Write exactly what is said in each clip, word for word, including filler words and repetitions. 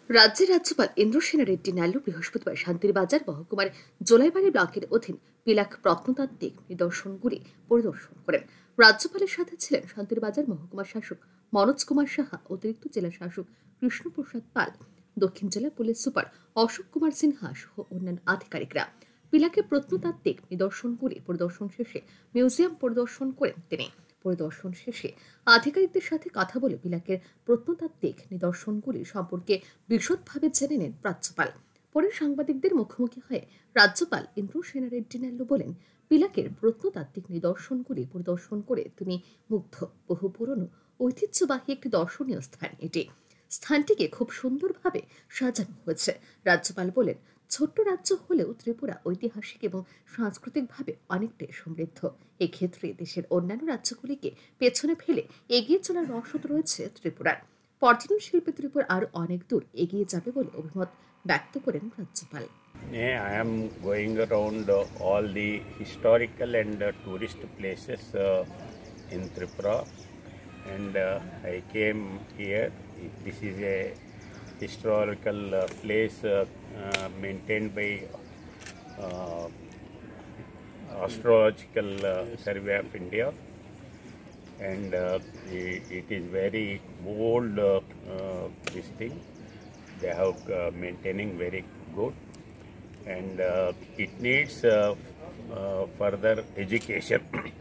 রাজ্যের রাজ্যপাল ইন্দ্রসেন রেড্ডি নাইলু বৃহস্পতিবার শান্তিরবাজার মহকুমার জোলাইবাড়ি ব্লকের অধীন পিলাক প্রত্নতাত্ত্বিক নিদর্শনগুলি পরিদর্শন করেন। রাজ্যপালের সাথে ছিলেন শান্তিরবাজার মহকুমার শাসক মনোজ কুমার সাহা, অতিরিক্ত জেলা শাসক কৃষ্ণপ্রসাদ পাল, দক্ষিণ জেলা পুলিশ সুপার অশোক কুমার সিনহা সহ অন্যান্য আধিকারিকরা। পিলাকে প্রত্নতাত্ত্বিক নিদর্শনগুলি পরিদর্শন শেষে মিউজিয়াম পরিদর্শন করেন তিনি। পরিদর্শন শেষে আধিকারিকদের সাথে কথা বলে বিলাকের প্রত্নতাত্ত্বিক নিদর্শনগুলি সম্পর্কে বিশদভাবে জেনে নেন রাজ্যপাল। পরে সাংবাদিকদের মুখোমুখি হয়ে রাজ্যপাল ইন্দ্রসেন রেড্ডি নাইলু বলেন, পিলাকের প্রত্নতাত্ত্বিক নিদর্শনগুলি পরিদর্শন করে তিনি মুগ্ধ। বহু পুরনো ঐতিহ্যবাহী একটি দর্শনীয় স্থান এটি। স্থানটিকে খুব সুন্দরভাবে সাজানো হয়েছে। রাজ্যপাল বলেন, ছোট্ট রাজ্য হলেও ত্রিপুরা ঐতিহাসিক এবং সাংস্কৃতিকভাবে অনেকটাই সমৃদ্ধ। এক্ষেত্রে দেশের অন্যান্য রাজ্যগুলিকে পেছনে ফেলে এগিয়ে চলার রসদ রয়েছে ত্রিপুরার। পর্যটন শিল্পে ত্রিপুরা আরও অনেক দূর এগিয়ে যাবে বলে অভিমত ব্যক্ত করেন রাজ্যপাল। Yeah, I am going around uh, all the historical and uh, tourist places uh, in Tripura, and uh, I came here. This is a historical uh, place uh, uh, maintained by uh, Astrological uh, Survey of India, and uh, it, it is very old. Uh, uh, this thing they have uh, maintaining very good, and uh, it needs uh, uh, further education.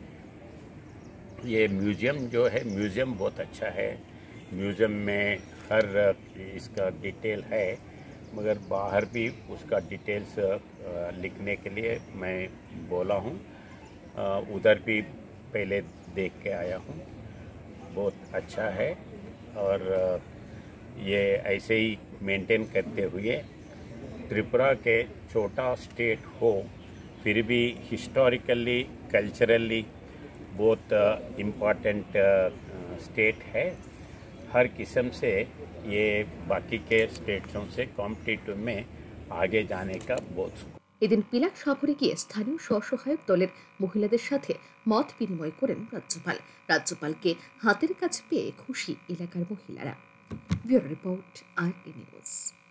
ये museum जो है, museum बहुत अच्छा है। Museum में हर इसका detail है, मगर बाहर भी उसका डिटेल्स लिखने के लिए मैं बोला हूँ। उधर भी पहले देख के आया हूँ, बहुत अच्छा है। और ये ऐसे ही मेंटेन करते हुए त्रिपुरा के छोटा स्टेट हो, फिर भी हिस्टोरिकली कल्चरली बहुत इम्पॉर्टेंट स्टेट है। हर किस्म से ये बाकी के स्टेट्सों से कॉम्पिटिटिव में आगे जाने का बहुत। এদিন পিলাক শহরে গিয়ে স্থানীয় স্বসহায়ক দলের মহিলাদের সাথে মত বিনিময় করেন রাজ্যপাল। রাজ্যপালকে হাতের কাছে পেয়ে খুশি এলাকার মহিলারা। Bureau report, R E news.